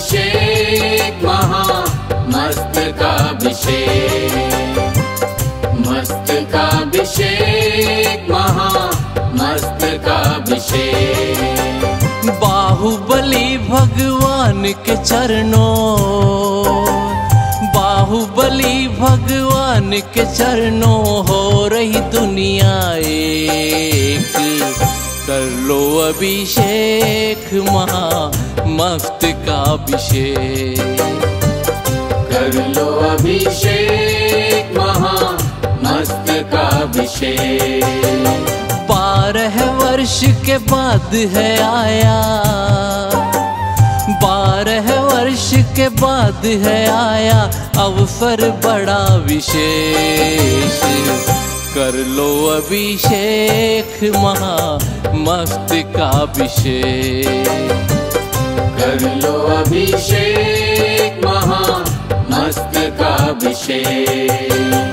मस्तकाभिषेक महामस्तकाभिषेक, मस्तकाभिषेक महामस्तकाभिषेक। बाहुबली भगवान के चरणों, बाहुबली भगवान के चरणों हो रही दुनिया एक। कर लो अभिषेक महामस्तकाभिषेक, कर लो अभिषेक महामस्तकाभिषेक। 12 वर्ष के बाद है आया, 12 वर्ष के बाद है आया अवसर बड़ा विशेष। कर लो अभिषेक महामस्तकाभिषेक, कर लो अभिषेक महामस्तकाभिषेक।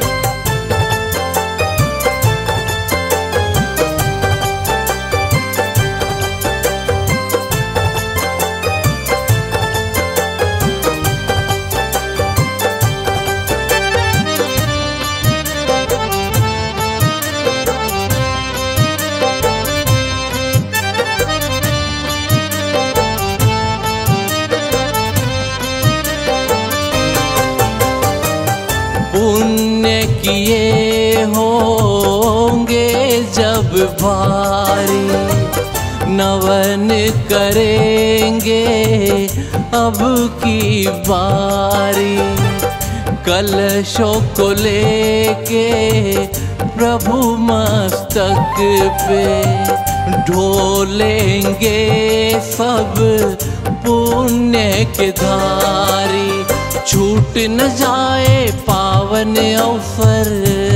पुण्य किए होंगे जब भारी, नवन करेंगे अब की बारी। कलशों को लेके प्रभु मस्तक पे ढोलेंगे सब पुण्य के धारी। छूट न जाए पावन अवसर,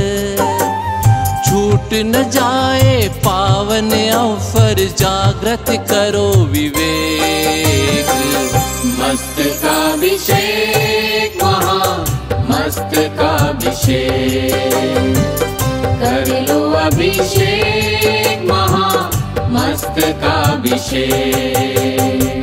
छूट न जाए पावन अवसर, जागृत करो विवेक। मस्तकाभिषेक महामस्तकाभिषेक, कर लो अभिषेक महामस्तकाभिषेक।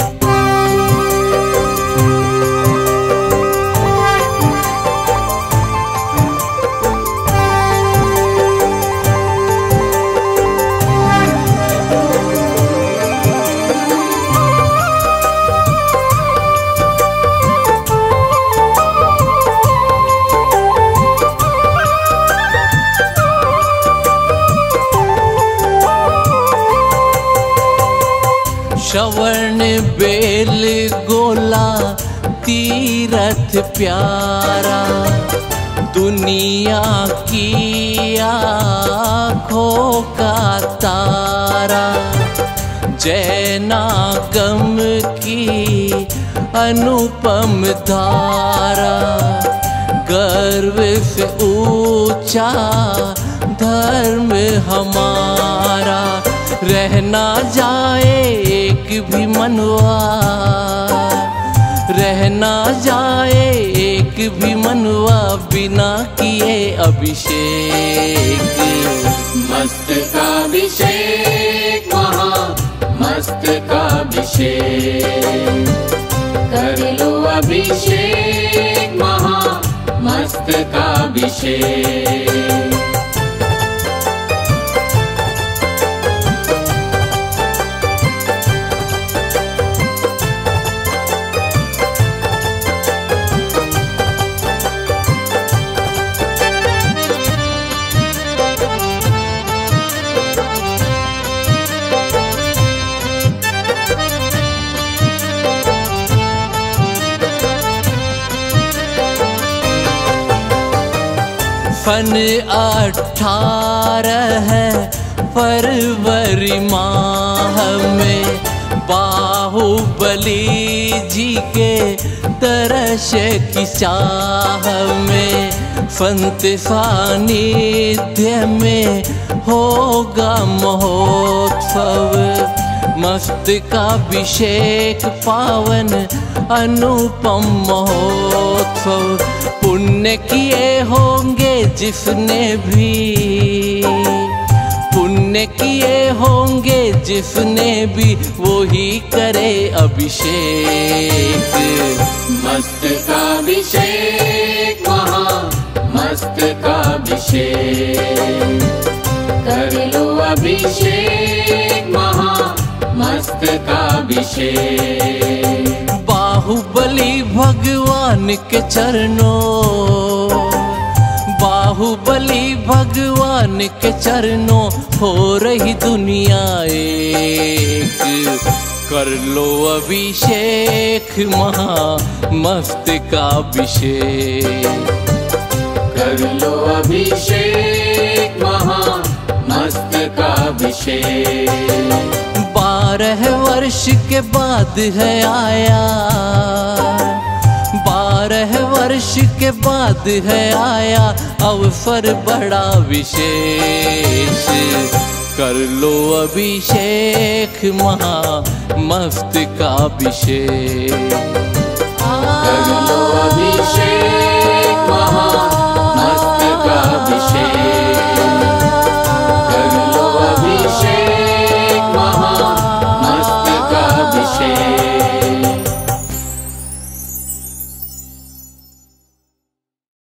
श्रवण बेल गोला तीरथ प्यारा, दुनिया की आँखों का तारा। जैनागम की अनुपम धारा, गर्व से ऊंचा धर्म हमारा। रहना जाए एक भी मनवा, रहना जाए एक भी मनवा, बिना किए अभिषेक। मस्तकाभिषेक महामस्तकाभिषेक, कर लो अभिषेक महामस्तकाभिषेक। सन 18 फरवरी माह में बाहुबली जी के दर्श की चाह में, संत सानिध्य में होगा महोत्सव। मस्तकाभिषेक पावन अनुपम महोत्सव। पुण्य किए होंगे जिसने भी, पुण्य किए होंगे जिसने भी, वो ही करे अभिषेक। कर लो अभिषेक महामस्तकाभिषेक। बाहुबली भगवान के चरणों, बाहुबली भगवान के चरणों हो रही दुनिया एक। कर लो अभिषेक महामस्तकाभिषेक। कर लो अभिषेक महामस्तकाभिषेक। 12 वर्ष के बाद है आया, 12 वर्ष के बाद है आया अवसर बड़ा विशेष। कर लो अभिषेक महामस्तकाभिषेक। कर लो अभिषेक